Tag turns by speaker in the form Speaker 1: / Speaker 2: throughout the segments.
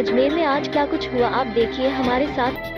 Speaker 1: अजमेर में आज क्या कुछ हुआ आप देखिए हमारे साथ।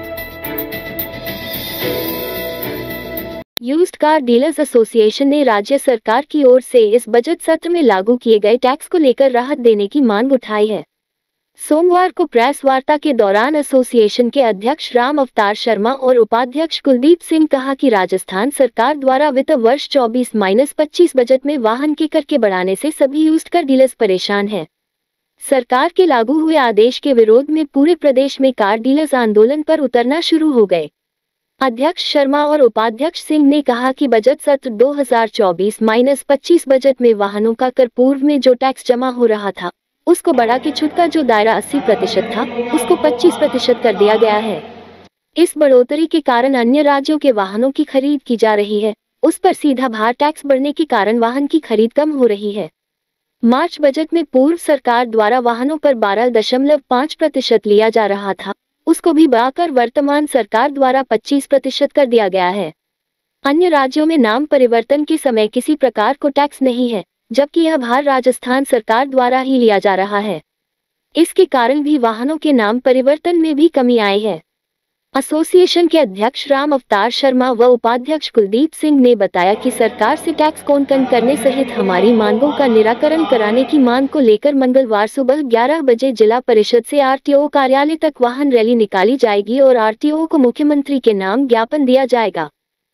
Speaker 1: यूज्ड कार डीलर्स एसोसिएशन ने राज्य सरकार की ओर से इस बजट सत्र में लागू किए गए टैक्स को लेकर राहत देने की मांग उठाई है। सोमवार को प्रेस वार्ता के दौरान एसोसिएशन के अध्यक्ष राम अवतार शर्मा और उपाध्यक्ष कुलदीप सिंह कहा कि राजस्थान सरकार द्वारा वित्त वर्ष 24-25 बजट में वाहन के कर के बढ़ाने से सभी यूज्ड कार डीलर्स परेशान हैं। सरकार के लागू हुए आदेश के विरोध में पूरे प्रदेश में कार डीलर्स आंदोलन पर उतरना शुरू हो गए। अध्यक्ष शर्मा और उपाध्यक्ष सिंह ने कहा कि बजट सत्र 2024-25 बजट में वाहनों का कर पूर्व में जो टैक्स जमा हो रहा था उसको बढ़ा के छूट का जो दायरा 80% था उसको 25% कर दिया गया है। इस बढ़ोतरी के कारण अन्य राज्यों के वाहनों की खरीद की जा रही है, उस पर सीधा भार टैक्स बढ़ने के कारण वाहन की खरीद कम हो रही है। मार्च बजट में पूर्व सरकार द्वारा वाहनों पर 12.5% लिया जा रहा था, उसको भी बढ़ाकर वर्तमान सरकार द्वारा 25% कर दिया गया है। अन्य राज्यों में नाम परिवर्तन के समय किसी प्रकार को टैक्स नहीं है, जबकि यह भार राजस्थान सरकार द्वारा ही लिया जा रहा है। इसके कारण भी वाहनों के नाम परिवर्तन में भी कमी आई है। एसोसिएशन के अध्यक्ष राम अवतार शर्मा व उपाध्यक्ष कुलदीप सिंह ने बताया कि सरकार से टैक्स कम करने सहित हमारी मांगों का निराकरण कराने की मांग को लेकर मंगलवार सुबह 11 बजे जिला परिषद से आरटीओ कार्यालय तक वाहन रैली निकाली जाएगी और आरटीओ को मुख्यमंत्री के नाम ज्ञापन दिया जाएगा।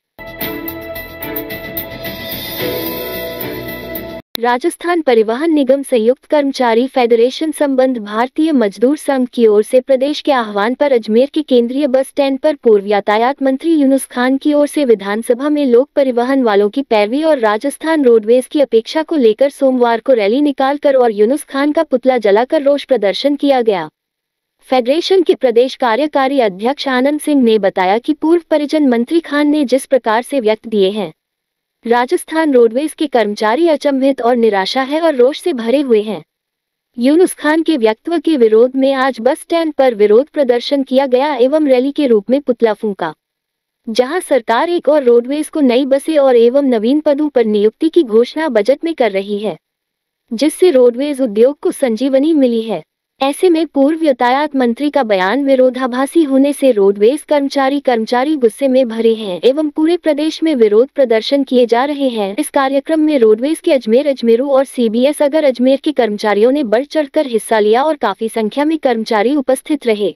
Speaker 1: राजस्थान परिवहन निगम संयुक्त कर्मचारी फेडरेशन संबंध भारतीय मजदूर संघ की ओर से प्रदेश के आह्वान पर अजमेर के केंद्रीय बस स्टैंड पर पूर्व यातायात मंत्री यूनुस खान की ओर से विधानसभा में लोक परिवहन वालों की पैरवी और राजस्थान रोडवेज की अपेक्षा को लेकर सोमवार को रैली निकालकर और यूनुस खान का पुतला जलाकर रोष प्रदर्शन किया गया। फेडरेशन के प्रदेश कार्यकारी अध्यक्ष आनंद सिंह ने बताया कि पूर्व परिवहन मंत्री खान ने जिस प्रकार से व्यक्त दिए हैं, राजस्थान रोडवेज के कर्मचारी अचंभित और निराशा है और रोष से भरे हुए हैं। यूनुस खान के वक्तव्य के विरोध में आज बस स्टैंड पर विरोध प्रदर्शन किया गया एवं रैली के रूप में पुतला फूंका, जहां सरकार एक और रोडवेज को नई बसें और एवं नवीन पदों पर नियुक्ति की घोषणा बजट में कर रही है, जिससे रोडवेज उद्योग को संजीवनी मिली है। ऐसे में पूर्व यातायात मंत्री का बयान विरोधाभासी होने से रोडवेज कर्मचारी गुस्से में भरे हैं एवं पूरे प्रदेश में विरोध प्रदर्शन किए जा रहे हैं। इस कार्यक्रम में रोडवेज के अजमेरू और सीबीएस अगर अजमेर के कर्मचारियों ने बढ़ चढ़कर हिस्सा लिया और काफी संख्या में कर्मचारी उपस्थित रहे।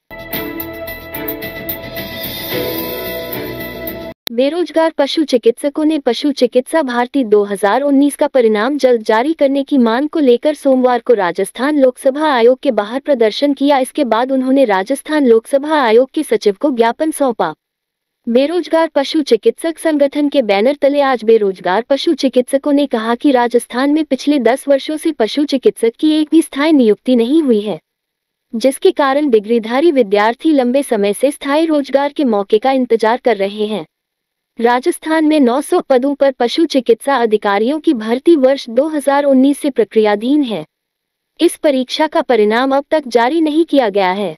Speaker 1: बेरोजगार पशु चिकित्सकों ने पशु चिकित्सा भारती 2019 का परिणाम जल्द जारी करने की मांग को लेकर सोमवार को राजस्थान लोकसभा आयोग के बाहर प्रदर्शन किया। इसके बाद उन्होंने राजस्थान लोकसभा आयोग के सचिव को ज्ञापन सौंपा। बेरोजगार पशु चिकित्सक संगठन के बैनर तले आज बेरोजगार पशु चिकित्सकों ने कहा कि राजस्थान में पिछले 10 वर्षों से पशु चिकित्सक की एक भी स्थायी नियुक्ति नहीं हुई है, जिसके कारण डिग्रीधारी विद्यार्थी लंबे समय से स्थायी रोजगार के मौके का इंतजार कर रहे हैं। राजस्थान में 900 पदों पर पशु चिकित्सा अधिकारियों की भर्ती वर्ष 2019 से प्रक्रियाधीन है। इस परीक्षा का परिणाम अब तक जारी नहीं किया गया है।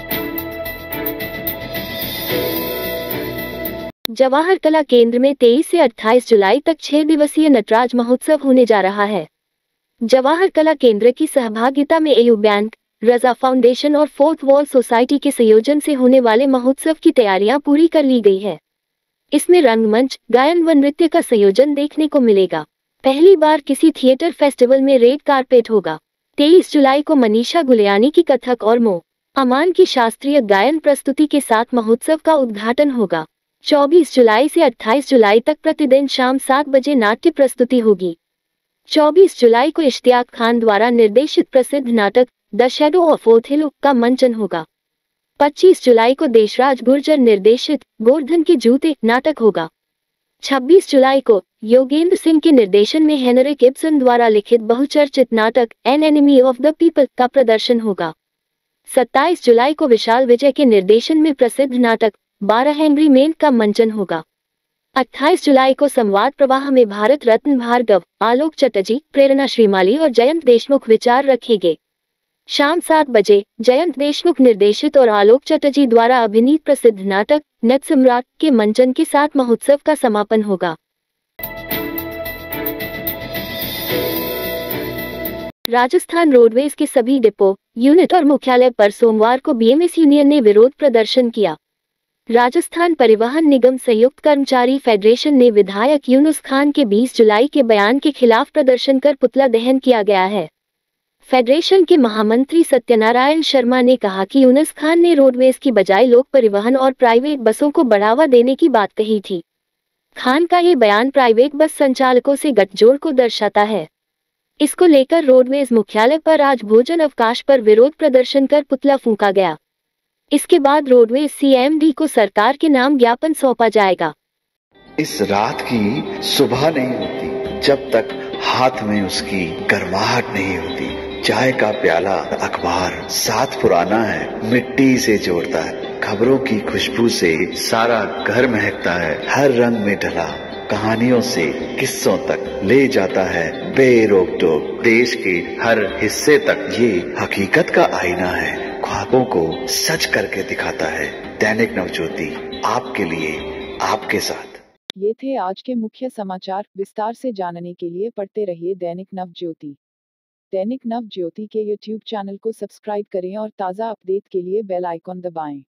Speaker 1: जवाहर कला केंद्र में 23 से 28 जुलाई तक 6 दिवसीय नटराज महोत्सव होने जा रहा है। जवाहर कला केंद्र की सहभागिता में एयू बैंक, रजा फाउंडेशन और फोर्थ वॉल सोसाइटी के संयोजन से होने वाले महोत्सव की तैयारियां पूरी कर ली गई है। इसमें रंगमंच, गायन व नृत्य का संयोजन देखने को मिलेगा। पहली बार किसी थिएटर फेस्टिवल में रेड कारपेट होगा। 23 जुलाई को मनीषा गुलियानी की कथक और मो अमान की शास्त्रीय गायन प्रस्तुति के साथ महोत्सव का उद्घाटन होगा। 24 जुलाई से 28 जुलाई तक प्रतिदिन शाम 7 बजे नाट्य प्रस्तुति होगी। 24 जुलाई को इश्तियाक खान द्वारा निर्देशित प्रसिद्ध नाटक द शैडो ऑफ ओथेलो का मंचन होगा। 25 जुलाई को देशराज गुर्जर निर्देशित गोवर्धन के जूते नाटक होगा। 26 जुलाई को योगेंद्र सिंह के निर्देशन में हेनरिक इब्सन द्वारा लिखित बहुचर्चित नाटक an enemy of the people का प्रदर्शन होगा। 27 जुलाई को विशाल विजय के निर्देशन में प्रसिद्ध नाटक 12 हेनरी मेन का मंचन होगा। 28 जुलाई को संवाद प्रवाह में भारत रत्न भार्गव, आलोक चटर्जी, प्रेरणा श्रीमाली और जयंत देशमुख विचार रखेंगे। शाम 7 बजे जयंत देशमुख निर्देशित और आलोक चटर्जी द्वारा अभिनीत प्रसिद्ध नाटक नट सम्राट के मंचन के साथ महोत्सव का समापन होगा। राजस्थान रोडवेज के सभी डिपो, यूनिट और मुख्यालय पर सोमवार को बीएमएस यूनियन ने विरोध प्रदर्शन किया। राजस्थान परिवहन निगम संयुक्त कर्मचारी फेडरेशन ने विधायक यूनुस खान के 20 जुलाई के बयान के खिलाफ प्रदर्शन कर पुतला दहन किया गया है। फेडरेशन के महामंत्री सत्यनारायण शर्मा ने कहा कि यूनुस खान ने रोडवेज की बजाय लोक परिवहन और प्राइवेट बसों को बढ़ावा देने की बात कही थी। खान का ये बयान प्राइवेट बस संचालकों से गठजोड़ को दर्शाता है। इसको लेकर रोडवेज मुख्यालय पर आज भोजन अवकाश पर विरोध प्रदर्शन कर पुतला फूंका गया। इसके बाद रोडवेज सीएमडी को सरकार के नाम ज्ञापन सौंपा जाएगा।
Speaker 2: इस रात की सुबह नहीं होती जब तक हाथ में उसकी गर्माहट नहीं होती। चाय का प्याला, अखबार साथ पुराना है, मिट्टी से जोड़ता है। खबरों की खुशबू से सारा घर महकता है। हर रंग में ढला कहानियों से किस्सों तक ले जाता है बेरोक टोक। देश के हर हिस्से तक ये हकीकत का आईना है। ख्वाबों को सच करके दिखाता है। दैनिक नवज्योति, आपके लिए, आपके साथ।
Speaker 3: ये थे आज के मुख्य समाचार। विस्तार से जानने के लिए पढ़ते रहिए दैनिक नवज्योति। दैनिक नवज्योति के YouTube चैनल को सब्सक्राइब करें और ताज़ा अपडेट के लिए बेल आइकॉन दबाएं।